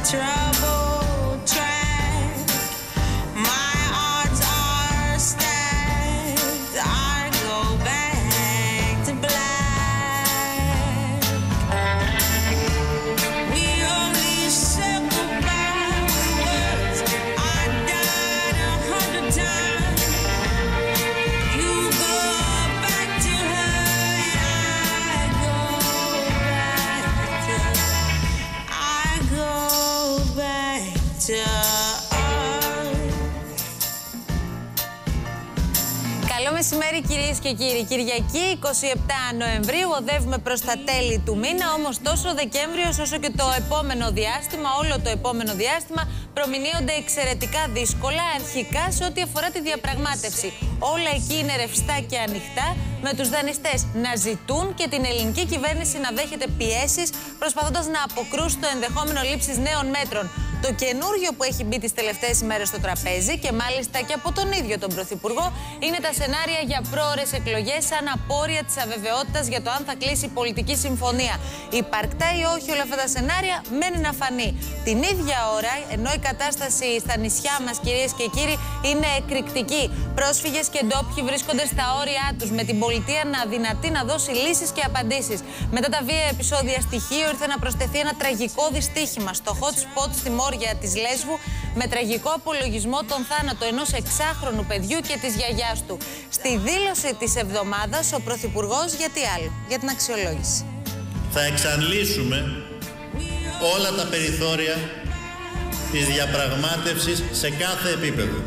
Καλό μεσημέρι κυρίες και κύριοι. Κυριακή 27 Νοεμβρίου, οδεύουμε προς τα τέλη του μήνα, όμως τόσο ο Δεκέμβριος όσο και το επόμενο διάστημα, όλο το επόμενο διάστημα, προμηνύονται εξαιρετικά δύσκολα, αρχικά σε ό,τι αφορά τη διαπραγμάτευση. Όλα εκεί είναι ρευστά και ανοιχτά, με τους δανειστές να ζητούν και την ελληνική κυβέρνηση να δέχεται πιέσεις, προσπαθώντας να αποκρούσει το ενδεχόμενο λήψης νέων μέτρων. Το καινούργιο που έχει μπει τις τελευταίες ημέρες στο τραπέζι και μάλιστα και από τον ίδιο τον Πρωθυπουργό είναι τα σενάρια για πρόωρες εκλογές σαν απόρρια της αβεβαιότητας για το αν θα κλείσει η πολιτική συμφωνία. Υπαρκτά ή όχι όλα αυτά τα σενάρια μένει να φανεί. Την ίδια ώρα, ενώ η κατάσταση στα νησιά μας, κυρίες και κύριοι, είναι εκρηκτική. Πρόσφυγες και ντόπιοι βρίσκονται στα όρια τους, με την πολιτεία να αδυνατεί να δώσει λύσεις και απαντήσεις. Μετά τα βία επεισόδια στοιχείο ήρθε να προσθεθεί ένα τραγικό δυστύχημα στο hot spot στη Μόρια της Λέσβου, με τραγικό απολογισμό τον θάνατο ενός 6χρονου παιδιού και της γιαγιάς του. Στη δήλωση της εβδομάδας ο Πρωθυπουργός για τι άλλο? Για την αξιολόγηση. Θα εξαντλήσουμε όλα τα περιθώρια της διαπραγμάτευσης σε κάθε επίπεδο.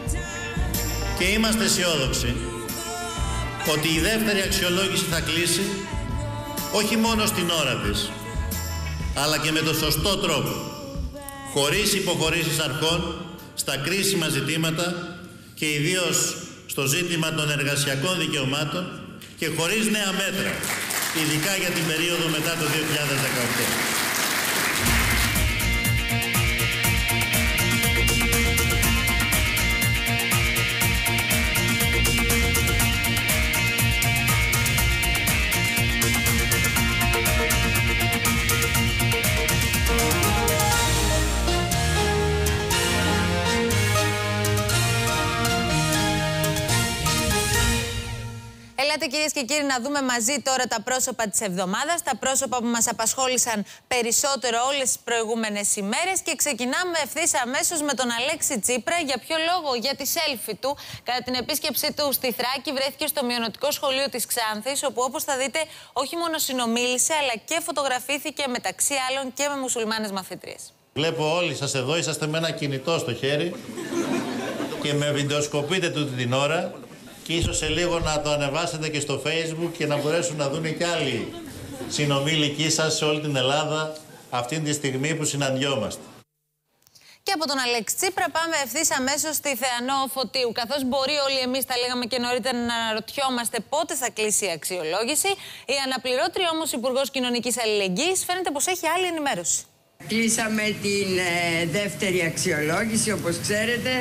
Και είμαστε αισιόδοξοι ότι η δεύτερη αξιολόγηση θα κλείσει όχι μόνο στην ώρα της, αλλά και με το σωστό τρόπο, χωρίς υποχωρήσεις αρχών στα κρίσιμα ζητήματα και ιδίως στο ζήτημα των εργασιακών δικαιωμάτων και χωρίς νέα μέτρα, ειδικά για την περίοδο μετά το 2018. Ελάτε κυρίες και κύριοι να δούμε μαζί τώρα τα πρόσωπα της εβδομάδας, τα πρόσωπα που μας απασχόλησαν περισσότερο όλες τις προηγούμενες ημέρες, και ξεκινάμε ευθύς αμέσως με τον Αλέξη Τσίπρα. Για ποιο λόγο? Για τη selfie του. Κατά την επίσκεψή του στη Θράκη βρέθηκε στο μειωνοτικό σχολείο της Ξάνθης, όπου όπως θα δείτε όχι μόνο συνομίλησε αλλά και φωτογραφήθηκε μεταξύ άλλων και με μουσουλμάνες μαθήτριες. Βλέπω όλοι σας εδώ, είσαστε με ένα κινητό στο χέρι και με βιντεοσκοπείτε τούτη την ώρα. Και ίσως σε λίγο να το ανεβάσετε και στο Facebook και να μπορέσουν να δουν και άλλοι συνομήλικοί σας σε όλη την Ελλάδα αυτή τη στιγμή που συναντιόμαστε. Και από τον Αλέξη Τσίπρα πάμε ευθύς αμέσως στη Θεανό Φωτίου. Καθώς μπορεί όλοι εμείς, τα λέγαμε και νωρίτερα, να αναρωτιόμαστε πότε θα κλείσει η αξιολόγηση, η αναπληρώτρια όμως Υπουργός Κοινωνικής Αλληλεγγύης φαίνεται πως έχει άλλη ενημέρωση. Κλείσαμε την δεύτερη αξιολόγηση, όπως ξέρετε,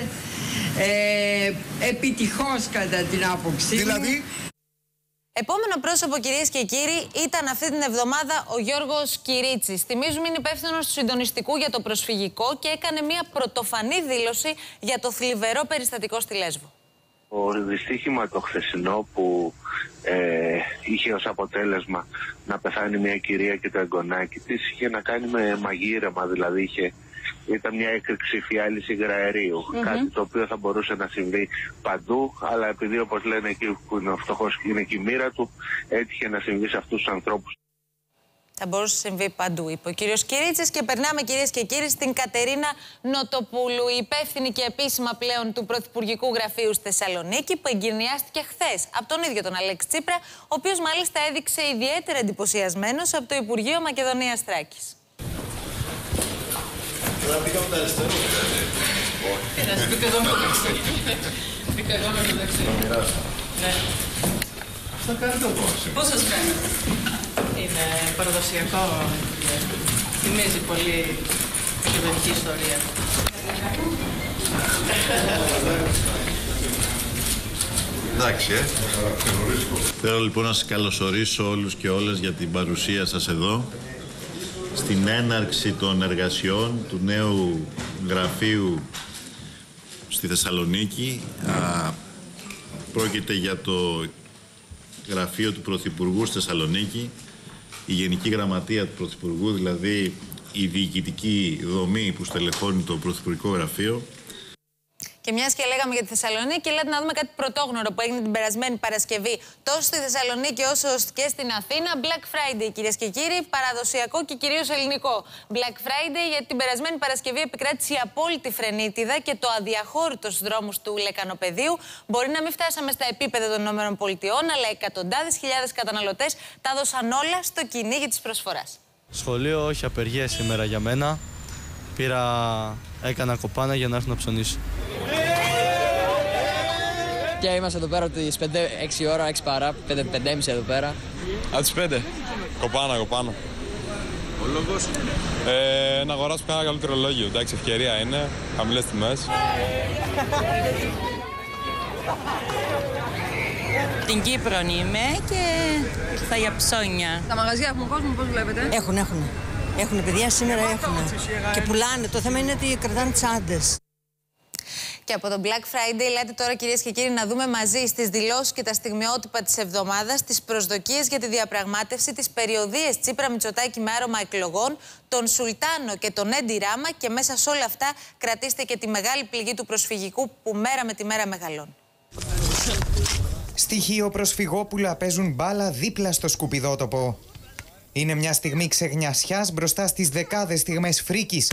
επιτυχώς κατά την άποψή μου. Δηλαδή... Επόμενο πρόσωπο, κυρίες και κύριοι, ήταν αυτή την εβδομάδα ο Γιώργος Κυρίτσης. Θυμίζουμε, είναι υπεύθυνος του συντονιστικού για το προσφυγικό και έκανε μια πρωτοφανή δήλωση για το θλιβερό περιστατικό στη Λέσβο. Το δυστύχημα το χθεσινό που είχε ως αποτέλεσμα να πεθάνει μια κυρία και το εγγονάκι της είχε να κάνει με μαγείρεμα, δηλαδή ήταν μια έκρηξη φιάλης υγραερίου. Κάτι το οποίο θα μπορούσε να συμβεί παντού, αλλά επειδή, όπως λένε εκεί που είναι ο φτωχός, είναι και η μοίρα του, έτυχε να συμβεί σε αυτούς τους ανθρώπους. Θα μπορούσε να συμβεί παντού, είπε ο κύριος Κυρίτσης. Και περνάμε, κυρίες και κύριοι, στην Κατερίνα Νοτοπούλου, η υπεύθυνη και επίσημα πλέον του Πρωθυπουργικού Γραφείου στη Θεσσαλονίκη, που εγκαινιάστηκε χθες από τον ίδιο τον Αλέξη Τσίπρα, ο οποίος μάλιστα έδειξε ιδιαίτερα εντυπωσιασμένος από το Υπουργείο Μακεδονίας Θράκης. Πώς σας φαίνεται? Είναι παραδοσιακό, θυμίζει πολύ μακεδονική ιστορία. Εντάξει, Θέλω λοιπόν να σας καλωσορίσω όλους και όλες για την παρουσία σας εδώ στην έναρξη των εργασιών του νέου γραφείου στη Θεσσαλονίκη. Πρόκειται για το γραφείο του Πρωθυπουργού στη Θεσσαλονίκη, η Γενική Γραμματεία του Πρωθυπουργού, δηλαδή η διοικητική δομή που στελεχώνει το Πρωθυπουργικό Γραφείο. Και μιας και λέγαμε για τη Θεσσαλονίκη, λέτε να δούμε κάτι πρωτόγνωρο που έγινε την περασμένη Παρασκευή τόσο στη Θεσσαλονίκη όσο και στην Αθήνα. Black Friday, κυρίες και κύριοι, παραδοσιακό και κυρίως ελληνικό. Black Friday, γιατί την περασμένη Παρασκευή επικράτησε η απόλυτη φρενίτιδα και το αδιαχώρητο στους δρόμους του Λεκανοπεδίου. Μπορεί να μην φτάσαμε στα επίπεδα των ΗΠΑ, αλλά εκατοντάδες χιλιάδες καταναλωτές τα έδωσαν όλα στο κυνήγι της προσφοράς. Σχολείο, όχι απεργία σήμερα για μένα. Έκανα κοπάνα για να έρθω να ψωνίσω. Και είμαστε εδώ πέρα από τις 5-6 ώρα, 6 παρά, 5-5.30 εδώ πέρα. Από τις 5. Κοπάνα. Ο λόγος? Να αγοράσω ένα καλύτερο ρολόγιο. Εντάξει, ευκαιρία είναι, χαμηλές τιμές. Την Κύπρο είμαι και ήρθα για ψώνια. Τα μαγαζιά έχουν κόσμο, πώς βλέπετε? Έχουν παιδιά σήμερα, έχουν. Και πουλάνε. Το θέμα είναι ότι κρατάνε τσάντες. Και από το Black Friday, λέτε τώρα, κυρίες και κύριοι, να δούμε μαζί στις δηλώσεις και τα στιγμιότυπα της εβδομάδας τις προσδοκίες για τη διαπραγμάτευση, τις περιοδίες Τσίπρα-Μητσοτάκη με άρωμα εκλογών, τον Σουλτάνο και τον Έντι Ράμα, και μέσα σε όλα αυτά κρατήστε και τη μεγάλη πληγή του προσφυγικού που μέρα με τη μέρα μεγαλώνει. Στοιχείο Προσφυγόπουλα παίζουν μπάλα δίπλα στο σκουπιδότοπο. Είναι μια στιγμή ξεγνιασιάς μπροστά στις δεκάδες στιγμές φρίκης.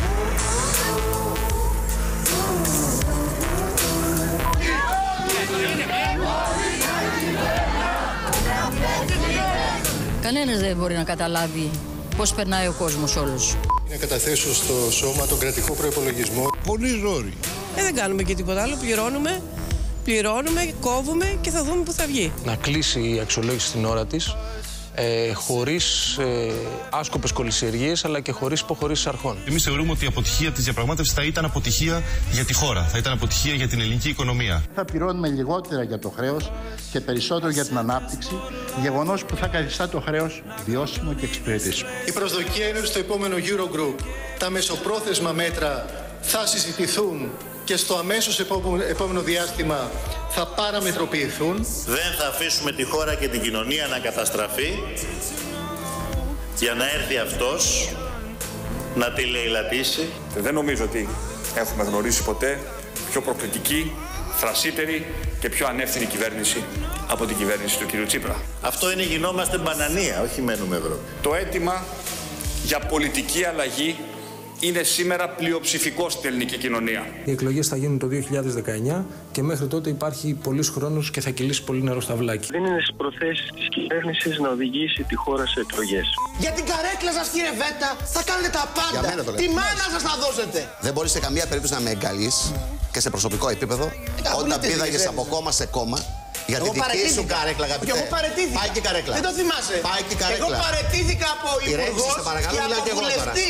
Κανένας δεν μπορεί να καταλάβει πώς περνάει ο κόσμος όλος. Να καταθέσω στο σώμα τον κρατικό προϋπολογισμό. Πολύ ζόρι. Δεν κάνουμε και τίποτα άλλο. Πληρώνουμε, κόβουμε και θα δούμε που θα βγει. Να κλείσει η αξιολόγηση στην ώρα της, χωρίς άσκοπες κολυσιεργίες, αλλά και χωρίς υποχωρήσεις αρχών. Εμείς θεωρούμε ότι η αποτυχία της διαπραγμάτευσης θα ήταν αποτυχία για τη χώρα, θα ήταν αποτυχία για την ελληνική οικονομία. Θα πληρώνουμε λιγότερα για το χρέος και περισσότερο για την ανάπτυξη, γεγονός που θα καθιστά το χρέος βιώσιμο και εξυπηρετήσιμο. Η προσδοκία είναι ότι στο επόμενο Eurogroup τα μεσοπρόθεσμα μέτρα θα συζητηθούν και στο αμέσως επόμενο διάστημα θα παραμετροποιηθούν. Δεν θα αφήσουμε τη χώρα και την κοινωνία να καταστραφεί για να έρθει αυτός να τη λαιλατήσει. Δεν νομίζω ότι έχουμε γνωρίσει ποτέ πιο προκλητική, θρασίτερη και πιο ανεύθυνη κυβέρνηση από την κυβέρνηση του κ. Τσίπρα. Αυτό είναι γινόμαστε μπανανία, όχι μένουμε Ευρώπη. Το αίτημα για πολιτική αλλαγή είναι σήμερα πλειοψηφικό στην ελληνική κοινωνία. Οι εκλογές θα γίνουν το 2019 και μέχρι τότε υπάρχει πολύς χρόνος και θα κυλήσει πολύ νερό στα βλάκια. Δεν είναι στις προθέσεις της κυβέρνησης να οδηγήσει τη χώρα σε εκλογές. Για την καρέκλα σας, κύριε Βέτα, θα κάνετε τα πάντα. Τη μάνα σας θα δώσετε. Δεν μπορείς σε καμία περίπτωση να με εγκαλείς και σε προσωπικό επίπεδο όταν πήδαγες από κόμμα σε κόμμα. Για τη δική σου καρέκλα, αγαπητέ. Εγώ παραιτήθηκα. Πάει και καρέκλα. Δεν το θυμάσαι. Πάει και καρέκλα. Εγώ παραιτήθηκα από υπουργός και από βουλευτής.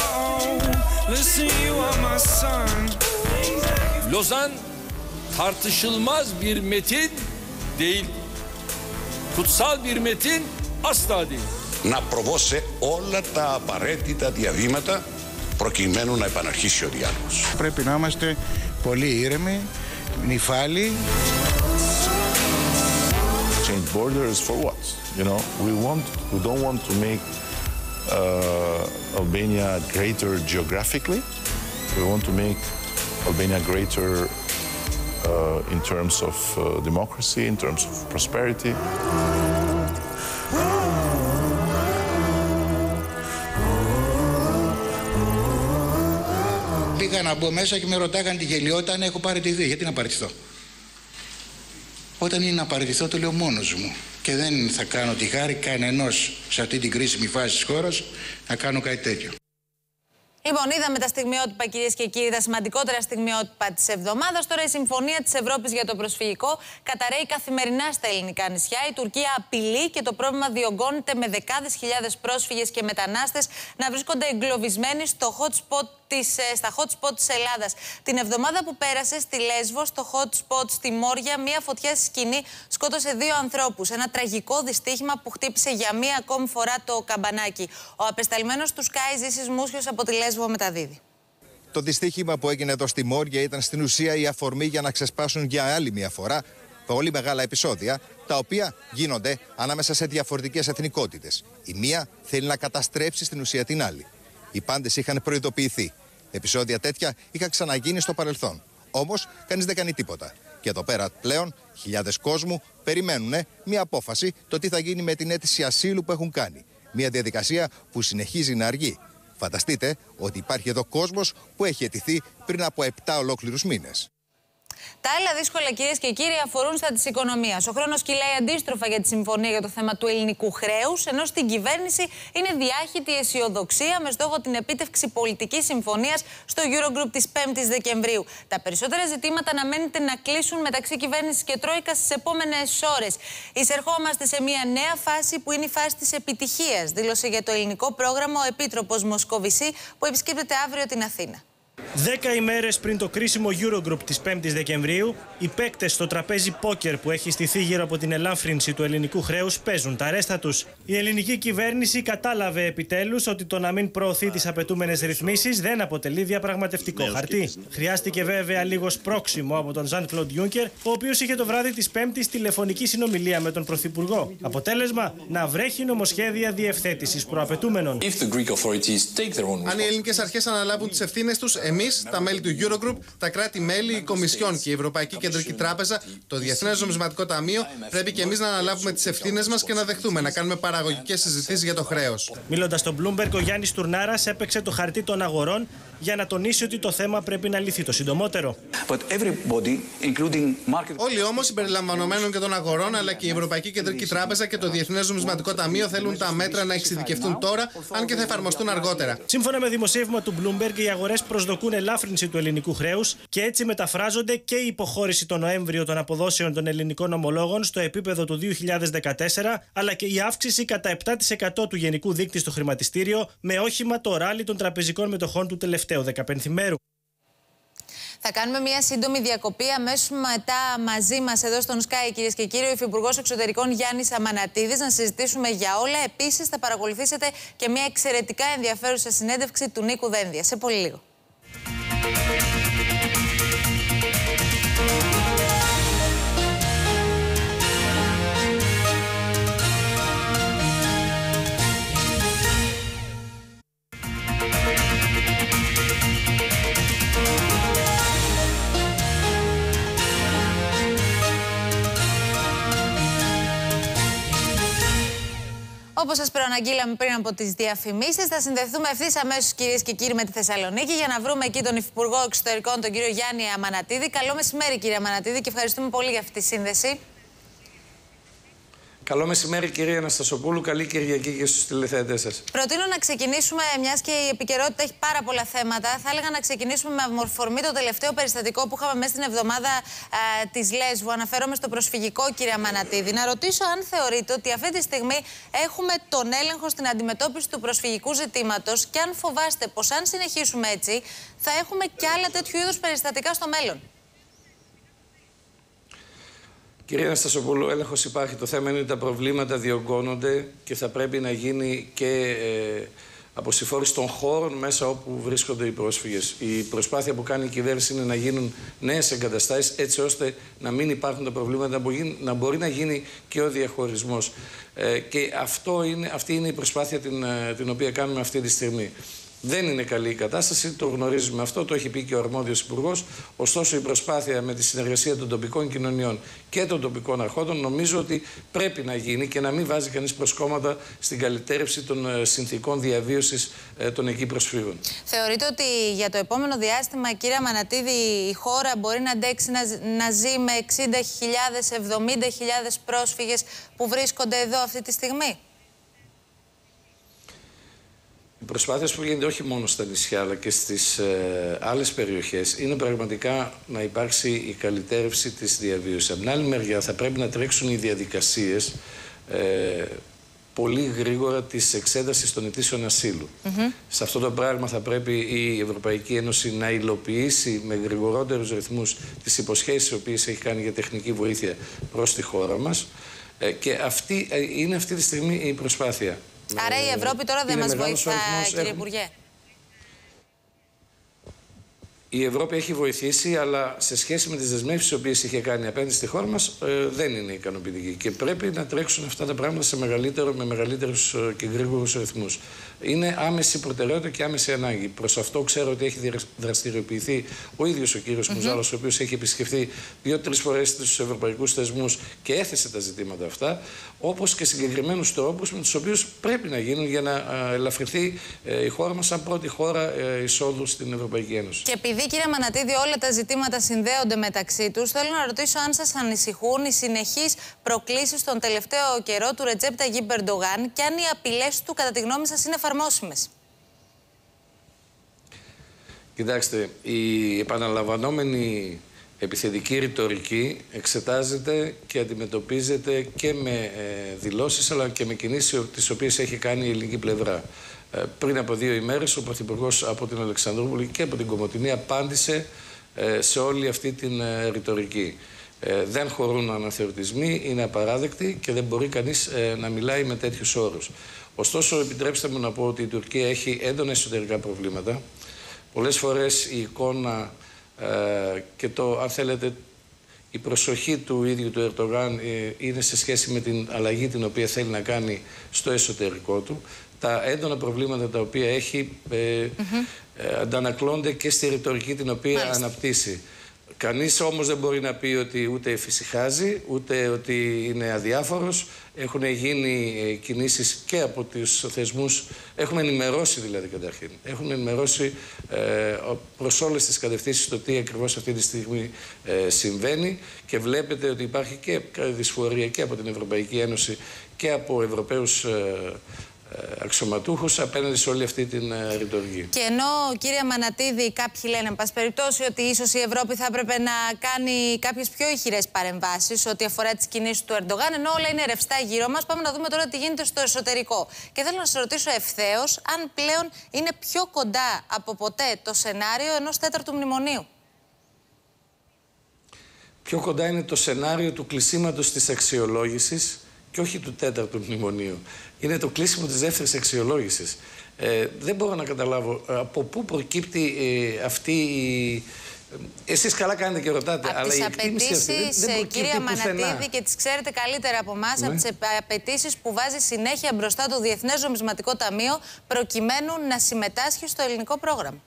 Lozan tartışılmaz bir metin değil. Kutsal bir metin asla değil. Να προβώ σε όλα τα απαραίτητα διαβήματα προκειμένου να επαναρχίσει ο διάλογος. Πρέπει να είμαστε πολύ ήρεμοι, νυφάλιοι. Change borders for what? You know, we don't want to make Albania greater geographically. We want to make Albania greater in terms of democracy, in terms of prosperity. Πήγα να μπω μέσα και με ρωτάγαν τη γελιότητα αν έχω παραιτηθεί. Γιατί να παραιτηθώ? Όταν είναι να παραιτηθώ το λέω μόνος μου και δεν θα κάνω τη χάρη κανενός σε αυτή την κρίσιμη φάση της χώρας να κάνω κάτι τέτοιο. Λοιπόν, είδαμε τα στιγμιότυπα, κυρίες και κύριοι, τα σημαντικότερα στιγμιότυπα της εβδομάδας. Τώρα η Συμφωνία της Ευρώπης για το προσφυγικό καταρρέει καθημερινά στα ελληνικά νησιά. Η Τουρκία απειλεί και το πρόβλημα διωγγώνεται με δεκάδες χιλιάδες πρόσφυγες και μετανάστες να βρίσκονται εγκλωβισμένοι στο hot spot στα hot spot της Ελλάδας. Την εβδομάδα που πέρασε στη Λέσβο, στο hot spot στη Μόρια, μία φωτιά στη σκηνή σκότωσε 2 ανθρώπους. Ένα τραγικό δυστύχημα που χτύπησε για μία ακόμη φορά το καμπανάκι. Ο απεσταλμένος του Sky Ζήσης Μούσιος από τη Λέσβο μεταδίδει. Το δυστύχημα που έγινε εδώ στη Μόρια ήταν στην ουσία η αφορμή για να ξεσπάσουν για άλλη μια φορά πολύ μεγάλα επεισόδια, τα οποία γίνονται ανάμεσα σε διαφορετικές εθνικότητες. Η μία θέλει να καταστρέψει στην ουσία την άλλη. Οι πάντες είχαν προειδοποιηθεί. Επεισόδια τέτοια είχαν ξαναγίνει στο παρελθόν. Όμως κανείς δεν κάνει τίποτα. Και εδώ πέρα πλέον χιλιάδες κόσμου περιμένουν μια απόφαση το τι θα γίνει με την αίτηση ασύλου που έχουν κάνει. Μια διαδικασία που συνεχίζει να αργεί. Φανταστείτε ότι υπάρχει εδώ κόσμος που έχει αιτηθεί πριν από 7 ολόκληρους μήνες. Τα άλλα δύσκολα, κυρίες και κύριοι, αφορούν στα της οικονομίας. Ο χρόνος κυλάει αντίστροφα για τη συμφωνία για το θέμα του ελληνικού χρέους, ενώ στην κυβέρνηση είναι διάχυτη αισιοδοξία με στόχο την επίτευξη πολιτικής συμφωνίας στο Eurogroup της 5ης Δεκεμβρίου. Τα περισσότερα ζητήματα αναμένεται να κλείσουν μεταξύ κυβέρνησης και Τρόικας στις επόμενες ώρες. Εισερχόμαστε σε μια νέα φάση που είναι η φάση της επιτυχίας, δήλωσε για το ελληνικό πρόγραμμα ο Επίτροπος Μοσκοβισή, που επισκέπτεται αύριο την Αθήνα. 10 ημέρες πριν το κρίσιμο Eurogroup της 5ης Δεκεμβρίου, οι παίκτες στο τραπέζι πόκερ που έχει στηθεί γύρω από την ελάφρυνση του ελληνικού χρέους παίζουν τα ρέστα τους. Η ελληνική κυβέρνηση κατάλαβε επιτέλους ότι το να μην προωθεί τις απαιτούμενες ρυθμίσεις δεν αποτελεί διαπραγματευτικό χαρτί. Χρειάστηκε βέβαια λίγο σπρώξιμο από τον Jean-Claude Juncker, ο οποίος είχε το βράδυ της Πέμπτης τηλεφωνική συνομιλία με τον Πρωθυπουργό. Αποτέλεσμα, να βρέχει νομοσχέδια διευθέτησης προαπαιτούμενων. Αν οι ελληνικές αρχές αναλάβουν τις ευθύνες τους, εμείς, τα μέλη του Eurogroup, τα κράτη-μέλη, η Κομισιόν και η Ευρωπαϊκή Κεντρική Τράπεζα, το Διεθνές Νομισματικό Ταμείο, πρέπει και εμείς να αναλάβουμε τις ευθύνες μας και να δεχτούμε να κάνουμε παραγωγικές συζητήσεις για το χρέος. Μιλώντας στον Bloomberg, ο Γιάννης Τουρνάρας έπαιξε το χαρτί των αγορών για να τονίσει ότι το θέμα πρέπει να λυθεί το συντομότερο. Όλοι όμως, συμπεριλαμβανομένων και των αγορών, αλλά και η Ευρωπαϊκή Κεντρική Τράπεζα και το Διεθνές Νομισματικό Ταμείο θέλουν τα μέτρα να εξειδικευτούν τώρα, αν και θα εφαρμοστούν αργότερα. Σύμφωνα με δημοσίευμα του Bloomberg, οι αγορές προσδοκούν ελάφρυνση του ελληνικού χρέους και έτσι μεταφράζονται και η υποχώρηση τον Νοέμβριο των αποδόσεων των ελληνικών ομολόγων στο επίπεδο του 2014, αλλά και η αύξηση κατά 7% του γενικού δείκτη στο χρηματιστήριο, με όχημα το ράλι των τραπεζικών μετοχών του τελευταίου 15ημέρου. Θα κάνουμε μια σύντομη διακοπή. Αμέσως μετά μαζί μας εδώ στον Sky, κυρίες και κύριοι, ο Υφυπουργός Εξωτερικών Γιάννης Αμανατίδης, να συζητήσουμε για όλα. Επίσης, θα παρακολουθήσετε και μια εξαιρετικά ενδιαφέρουσα συνέντευξη του Νίκου Δένδια. Σε πολύ λίγο. Όπως σας προαναγγείλαμε πριν από τις διαφημίσεις, θα συνδεθούμε ευθύς αμέσως, κυρίες και κύριοι, με τη Θεσσαλονίκη για να βρούμε εκεί τον Υφυπουργό Εξωτερικών, τον κύριο Γιάννη Αμανατίδη. Καλό μεσημέρι, κύριε Αμανατίδη, και ευχαριστούμε πολύ για αυτή τη σύνδεση. Καλό μεσημέρι, κυρία Αναστασοπούλου. Καλή Κυριακή και στους τηλεθεατές σας. Προτείνω να ξεκινήσουμε, μιας και η επικαιρότητα έχει πάρα πολλά θέματα. Θα έλεγα να ξεκινήσουμε με αφορμή το τελευταίο περιστατικό που είχαμε μέσα στην εβδομάδα της Λέσβου. Αναφέρομαι στο προσφυγικό, κύριε Αμανατίδη. Να ρωτήσω αν θεωρείτε ότι αυτή τη στιγμή έχουμε τον έλεγχο στην αντιμετώπιση του προσφυγικού ζητήματος και αν φοβάστε πως αν συνεχίσουμε έτσι θα έχουμε και άλλα τέτοιου είδους περιστατικά στο μέλλον. Κυρία Αναστασοπούλου, έλεγχος υπάρχει. Το θέμα είναι ότι τα προβλήματα διωγγώνονται και θα πρέπει να γίνει και αποσυμφόρηση των χώρων μέσα όπου βρίσκονται οι πρόσφυγες. Η προσπάθεια που κάνει η κυβέρνηση είναι να γίνουν νέες εγκαταστάσεις, έτσι ώστε να μην υπάρχουν τα προβλήματα, να μπορεί να γίνει και ο διαχωρισμός. Και αυτή είναι η προσπάθεια την οποία κάνουμε αυτή τη στιγμή. Δεν είναι καλή η κατάσταση, το γνωρίζουμε αυτό, το έχει πει και ο αρμόδιος υπουργός. Ωστόσο, η προσπάθεια με τη συνεργασία των τοπικών κοινωνιών και των τοπικών αρχόντων νομίζω ότι πρέπει να γίνει και να μην βάζει κανείς προσκόμματα στην καλυτέρευση των συνθηκών διαβίωσης των εκεί προσφύγων. Θεωρείτε ότι για το επόμενο διάστημα, κύριε Αμανατίδη, η χώρα μπορεί να αντέξει να ζει με 60.000, 70.000 πρόσφυγες που βρίσκονται εδώ αυτή τη στιγμή? Οι προσπάθειες που γίνονται όχι μόνο στα νησιά αλλά και στις άλλες περιοχές είναι πραγματικά να υπάρξει η καλυτέρευση της διαβίωσης. Από την άλλη μεριά θα πρέπει να τρέξουν οι διαδικασίες πολύ γρήγορα της εξέτασης των αιτήσεων ασύλου. Σε αυτό το πράγμα θα πρέπει η Ευρωπαϊκή Ένωση να υλοποιήσει με γρηγορότερους ρυθμούς τις υποσχέσεις τις οποίες έχει κάνει για τεχνική βοήθεια προς τη χώρα μας. Και είναι αυτή τη στιγμή η προσπάθεια. Άρα η Ευρώπη τώρα δεν μας βοηθά, κύριε Υπουργέ? Η Ευρώπη έχει βοηθήσει, αλλά σε σχέση με τις δεσμεύσεις τις οποίες είχε κάνει απέναντι στη χώρα μας, δεν είναι ικανοποιητική. Και πρέπει να τρέξουν αυτά τα πράγματα με μεγαλύτερους και γρήγορους ρυθμούς. Είναι άμεση προτεραιότητα και άμεση ανάγκη. Προς αυτό ξέρω ότι έχει δραστηριοποιηθεί ο ίδιος ο κύριος Μουζάλος, ο οποίος έχει επισκεφθεί 2-3 φορές τους ευρωπαϊκούς θεσμούς και έθεσε τα ζητήματα αυτά, όπως και συγκεκριμένους τρόπους με τους οποίους πρέπει να γίνουν για να ελαφρυνθεί η χώρα μας σαν πρώτη χώρα εισόδου στην Ευρωπαϊκή Ένωση. Και επειδή, κύριε Μανατίδη, όλα τα ζητήματα συνδέονται μεταξύ τους, θέλω να ρωτήσω αν σας ανησυχούν οι συνεχείς προκλήσεις τον τελευταίο καιρό του Ρετζέπ Ταγιίπ Ερντογάν και αν οι απειλές του, κατά τη γνώμη σας, είναι εφαρμόσιμες. Κοιτάξτε, η επαναλαμβανόμενη επιθετική ρητορική εξετάζεται και αντιμετωπίζεται και με δηλώσεις αλλά και με κινήσεις τις οποίες έχει κάνει η ελληνική πλευρά. Πριν από 2 ημέρες ο Πρωθυπουργός από την Αλεξανδρούπολη και από την Κομοτηνή απάντησε σε όλη αυτή την ρητορική. Δεν χωρούν αναθεωρητισμοί, είναι απαράδεκτοι και δεν μπορεί κανείς να μιλάει με τέτοιους όρους. Ωστόσο, επιτρέψτε μου να πω ότι η Τουρκία έχει έντονα εσωτερικά προβλήματα. Πολλές φορές η εικόνα και αν θέλετε, η προσοχή του ίδιου του Ερντογάν είναι σε σχέση με την αλλαγή την οποία θέλει να κάνει στο εσωτερικό του. Τα έντονα προβλήματα τα οποία έχει αντανακλώνται και στη ρητορική την οποία αναπτύσσει. Κανείς όμως δεν μπορεί να πει ότι ούτε εφησυχάζει, ούτε ότι είναι αδιάφορος. Έχουν γίνει κινήσεις και από τους θεσμούς. Έχουμε ενημερώσει δηλαδή καταρχήν. Έχουμε ενημερώσει προς όλες τις κατευθύνσεις το τι ακριβώς αυτή τη στιγμή συμβαίνει και βλέπετε ότι υπάρχει και δυσφορία και από την Ευρωπαϊκή Ένωση και από Ευρωπαίους αξιωματούχους απέναντι σε όλη αυτή την ρητορική. Και ενώ, κύριε Μανατίδη, κάποιοι λένε, εν πάση περιπτώσει, ότι ίσως η Ευρώπη θα έπρεπε να κάνει κάποιες πιο ηχηρές παρεμβάσεις ό,τι αφορά τις κινήσεις του Ερντογάν, ενώ όλα είναι ρευστά γύρω μας, πάμε να δούμε τώρα τι γίνεται στο εσωτερικό. Και θέλω να σας ρωτήσω ευθέως, αν πλέον είναι πιο κοντά από ποτέ το σενάριο ενός 4ου μνημονίου. Πιο κοντά είναι το σενάριο του κλεισίματος της αξιολόγησης και όχι του 4ου μνημονίου. Είναι το κλείσιμο της δεύτερης αξιολόγησης. Δεν μπορώ να καταλάβω από πού προκύπτει αυτή η... Εσείς καλά κάνετε και ρωτάτε, αλλά η εκτίμηση αυτή δεν προκύπτει κύριε Μανατίδη, και τις ξέρετε καλύτερα από εμάς, από τις απαιτήσεις που βάζει συνέχεια μπροστά το Διεθνές Νομισματικό Ταμείο προκειμένου να συμμετάσχει στο ελληνικό πρόγραμμα.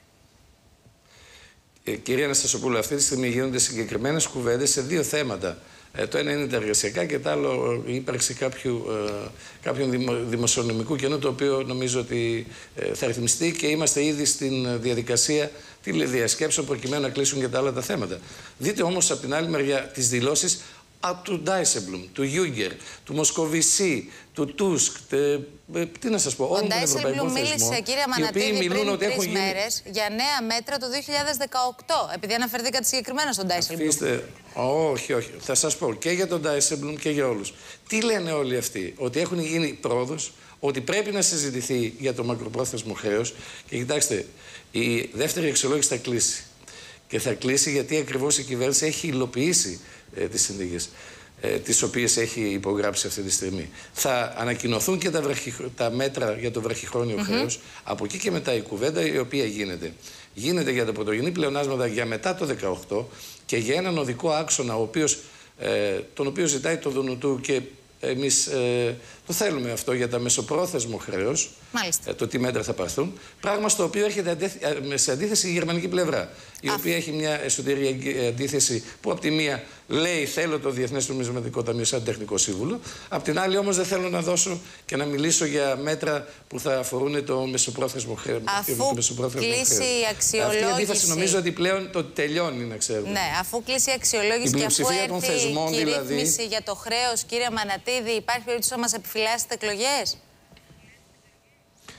Κυρία Αναστασοπούλου, αυτή τη στιγμή γίνονται συγκεκριμένες κουβέντες σε 2 θέματα. Το ένα είναι τα εργασιακά και το άλλο η ύπαρξη κάποιου δημοσιονομικού κενού, το οποίο νομίζω ότι θα ρυθμιστεί και είμαστε ήδη στην διαδικασία τηλεδιασκέψεων προκειμένου να κλείσουν και τα άλλα τα θέματα. Δείτε όμως από την άλλη μεριά τις δηλώσεις του Ντάισεμπλουμ, του Γιούγκερ, του Μοσκοβισή, του Τούσκ, τι να σας πω, όλων των ευρωπαϊκών θεσμών. Ο Ντάισεμπλουμ μίλησε, κύριε Μανατίδη, πριν 3 μέρες για νέα μέτρα το 2018, επειδή αναφερθήκατε συγκεκριμένα στον Ντάισεμπλουμ. Όχι. Θα σας πω και για τον Ντάισεμπλουμ και για όλους. Τι λένε όλοι αυτοί? Ότι έχουν γίνει πρόοδος, ότι πρέπει να συζητηθεί για το μακροπρόθεσμο χρέος. Και κοιτάξτε, η δεύτερη αξιολόγηση θα κλείσει. Και θα κλείσει γιατί ακριβώς η κυβέρνηση έχει υλοποιήσει τις συνθήκες τις οποίες έχει υπογράψει αυτή τη στιγμή. Θα ανακοινωθούν και τα μέτρα για το βραχυχρόνιο χρέος. Από εκεί και μετά η κουβέντα η οποία γίνεται για τα πρωτογενή πλεονάσματα για μετά το 2018 και για έναν οδικό άξονα τον οποίο ζητάει το ΔΝΤ και εμείς το θέλουμε αυτό για τα μεσοπρόθεσμο χρέος, το τι μέτρα θα πάρθουν. Πράγμα στο οποίο έρχεται σε αντίθεση η γερμανική πλευρά, η οποία έχει μια εσωτερική αντίθεση που από τη μία λέει θέλω το Διεθνές Νομισματικό Ταμείο σαν τεχνικό σύμβουλο, απ' την άλλη όμως δεν θέλω να δώσω και να μιλήσω για μέτρα που θα αφορούν το μεσοπρόθεσμο χρέος. Αφού κλείσει η αξιολόγηση. Αυτή η αντίθεση νομίζω ότι πλέον το τελειώνει, να ξέρουμε. Ναι, αφού κλείσει η αξιολόγηση και αφού έρθει η ρύθμιση για το χρέος, κύριε Μανατίδη, υπάρχει περίπτωση να μας επιφυλάσσετε εκλογές?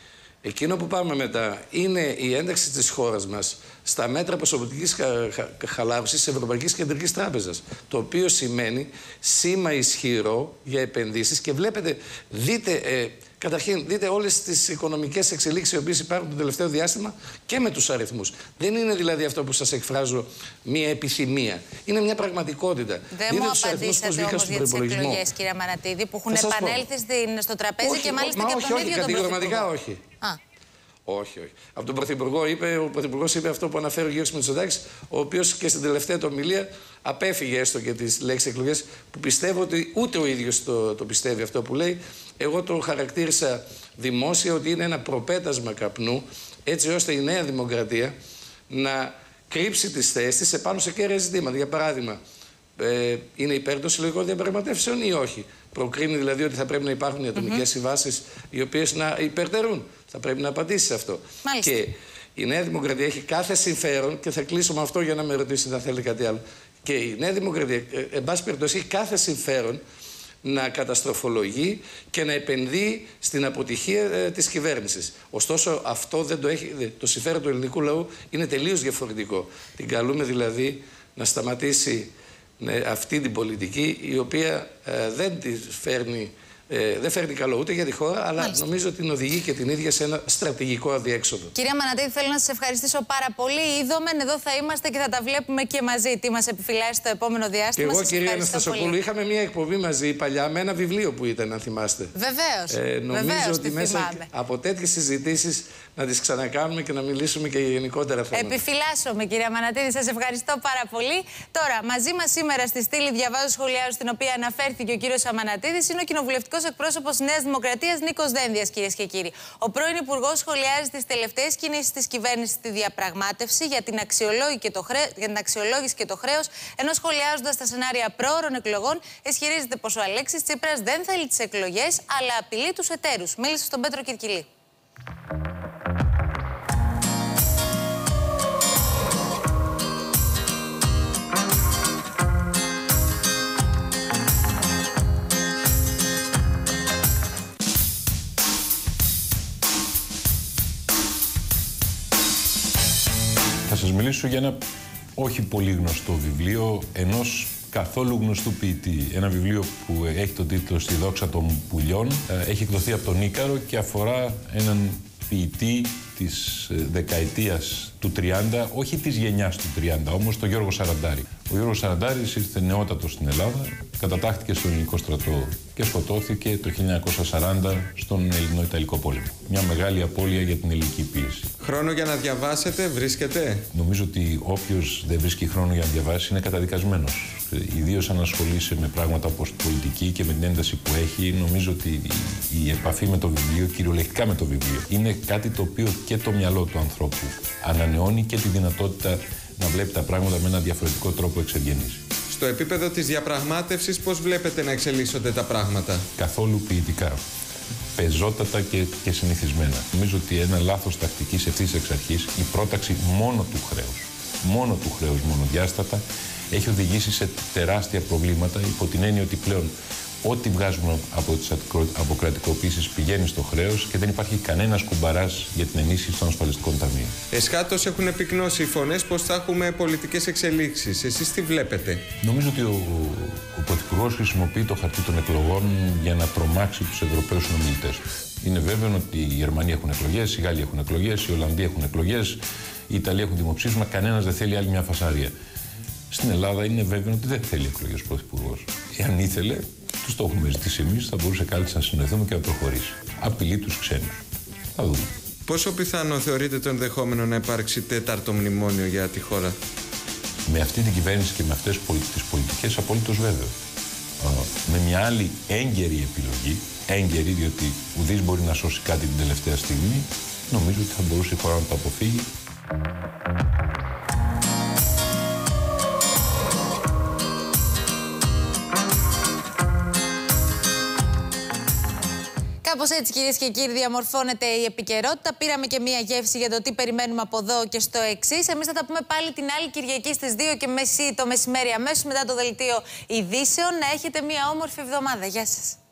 Εκείνο που πάμε μετά είναι η ένταξη της χώρας μας στα μέτρα ποσοτικής χαλάρωσης της Ευρωπαϊκής Κεντρικής Τράπεζας. Το οποίο σημαίνει σήμα ισχυρό για επενδύσεις και βλέπετε, καταρχήν, δείτε όλες τις οικονομικές εξελίξεις οι οποίες υπάρχουν το τελευταίο διάστημα και με τους αριθμούς. Δεν είναι δηλαδή αυτό που σας εκφράζω μία επιθυμία. Είναι μια πραγματικότητα. Δεν μου απαντήσατε όμως για τις εκλογές, κύριε Μανατίδη, που έχουν επανέλθει στο τραπέζι και μάλιστα και από τον ίδιο τον Πρωθυπουργό. Όχι. Όχι. Από τον Πρωθυπουργό ο Πρωθυπουργός είπε αυτό που αναφέρει ο Γιώργος Μητσοτάκης, ο οποίος και στην τελευταία του ομιλία απέφυγε έστω και τις λέξεις εκλογές, που πιστεύω ότι ούτε ο ίδιος το πιστεύει αυτό που λέει. Εγώ το χαρακτήρισα δημόσια ότι είναι ένα προπέτασμα καπνού, έτσι ώστε η Νέα Δημοκρατία να κρύψει τις θέσεις της επάνω σε κέρια ζητήματα. Για παράδειγμα, είναι υπέρ των συλλογικών διαπραγματεύσεων ή όχι? Προκρίνει δηλαδή ότι θα πρέπει να υπάρχουν οι ατομικές συμβάσεις οι οποίες να υπερτερούν. Θα πρέπει να απαντήσει σε αυτό. Μάλιστα. Και η Νέα Δημοκρατία έχει κάθε συμφέρον, και θα κλείσω με αυτό για να με ρωτήσετε αν θέλει κάτι άλλο. Και η Νέα Δημοκρατία, εν πάση περιπτώσει, έχει κάθε συμφέρον να καταστροφολογεί και να επενδύει στην αποτυχία της κυβέρνησης. Ωστόσο, αυτό δεν το έχει. Το συμφέρον του ελληνικού λαού είναι τελείως διαφορετικό. Την καλούμε δηλαδή να σταματήσει αυτή την πολιτική, η οποία δεν φέρνει καλό ούτε για τη χώρα, αλλά νομίζω ότι την οδηγεί και την ίδια σε ένα στρατηγικό αδιέξοδο. Κυρία Μανατίδη, θέλω να σας ευχαριστήσω πάρα πολύ. Είδομεν, εδώ θα είμαστε και θα τα βλέπουμε και μαζί. Τι μας επιφυλάσσει το επόμενο διάστημα. Και εγώ, κυρία Αναστασοπούλου, είχαμε μια εκπομπή μαζί παλιά με ένα βιβλίο που ήταν, αν θυμάστε. Βεβαίως. Νομίζω ότι μέσα από τέτοιες συζητήσεις να τις ξανακάνουμε και να μιλήσουμε και για γενικότερα θέματα. Επιφυλάσσομαι, κυρία Μανατίδη, σας ευχαριστώ πάρα πολύ. Τώρα, μαζί μας σήμερα στη στήλη διαβάζω σχολιάζω, στην οποία αναφέρθηκε ο κύριος Αμανατίδης, είναι ο κοινοβουλευτικός εκπρόσωπος της Νέας Δημοκρατίας, Νίκος Δένδιας, κυρίες και κύριοι. Ο πρώην Υπουργός σχολιάζει τις τελευταίες κινήσεις της κυβέρνησης στη διαπραγμάτευση για την αξιολόγηση και το χρέος, ενώ σχολιάζοντας τα σενάρια πρόωρων εκλογών, ισχυρίζεται πως ο Αλέξης Τσίπρας δεν θέλει τις εκλογές, αλλά απειλεί τους εταίρους. Μίλησε στον Πέτρο Κυρκυλή. Θα σας μιλήσω για ένα όχι πολύ γνωστό βιβλίο ενός καθόλου γνωστού ποιητή. Ένα βιβλίο που έχει τον τίτλο «Στη δόξα των πουλιών». Έχει εκδοθεί από τον Ίκαρο και αφορά έναν ποιητή της δεκαετίας του 30, όχι της γενιάς του 30, όμως τον Γιώργο Σαραντάρη. Ο Γιώργος Σαραντάρης ήρθε νεότατος στην Ελλάδα, κατατάχθηκε στον ελληνικό στρατό και σκοτώθηκε το 1940 στον Ελληνο-Ιταλικό πόλεμο. Μια μεγάλη απώλεια για την ελληνική πίεση. Χρόνο για να διαβάσετε βρίσκεται? Νομίζω ότι όποιος δεν βρίσκει χρόνο για να διαβάσει είναι καταδικασμένος. Ιδίως αν ασχολείσαι με πράγματα όπως πολιτική και με την ένταση που έχει, νομίζω ότι η επαφή με το βιβλίο, κυριολεκτικά με το βιβλίο, είναι κάτι το οποίο και το μυαλό του ανθρώπου ανανεώνει και τη δυνατότητα να βλέπει τα πράγματα με ένα διαφορετικό τρόπο εξευγενής. Στο επίπεδο της διαπραγμάτευσης, πώς βλέπετε να εξελίσσονται τα πράγματα? Καθόλου ποιητικά. Πεζότατα και συνηθισμένα. Νομίζω ότι ένα λάθος τακτικής ευθύς εξ αρχής, η πρόταξη μόνο του χρέους μονοδιάστατα, έχει οδηγήσει σε τεράστια προβλήματα, υπό την έννοια ότι πλέον ό,τι βγάζουμε από τις αποκρατικοποίησεις πηγαίνει στο χρέος και δεν υπάρχει κανένας κουμπαράς για την ενίσχυση των ασφαλιστικών ταμείων. Εσχάτως έχουν πυκνώσει οι φωνές πως θα έχουμε πολιτικές εξελίξεις. Εσείς τι βλέπετε? Νομίζω ότι ο Πρωθυπουργός χρησιμοποιεί το χαρτί των εκλογών για να τρομάξει τους Ευρωπαίους συνομιλητές του. Είναι βέβαιο ότι οι Γερμανοί έχουν εκλογές, οι Γάλλοι έχουν εκλογές, οι Ολλανδοί έχουν εκλογές, οι Ιταλοί έχουν δημοψήφισμα. Κανένας δεν θέλει άλλη μια φασαρία. Στην Ελλάδα είναι βέβαιο ότι δεν θέλει εκλογές ο Πρωθυπουργός. Εάν ήθελε, τους το έχουμε ζητήσει εμείς, θα μπορούσε κάλλιστα να συνοηθούμε και να προχωρήσει. Απειλεί τους ξένους. Θα δούμε. Πόσο πιθανό θεωρείτε το ενδεχόμενο να υπάρξει τέταρτο μνημόνιο για τη χώρα? Με αυτή την κυβέρνηση και με αυτές τις πολιτικές, απολύτως βέβαιο. Με μια άλλη έγκαιρη επιλογή, έγκαιρη διότι ουδής μπορεί να σώσει κάτι την τελευταία στιγμή, νομίζω ότι θα μπορούσε η χώρα να το αποφύγει. Κάπως έτσι, κυρίες και κύριοι, διαμορφώνεται η επικαιρότητα. Πήραμε και μία γεύση για το τι περιμένουμε από εδώ και στο εξής. Εμείς θα τα πούμε πάλι την άλλη Κυριακή στις 2:30 το μεσημέρι, αμέσως μετά το δελτίο ειδήσεων. Να έχετε μία όμορφη εβδομάδα. Γεια σας.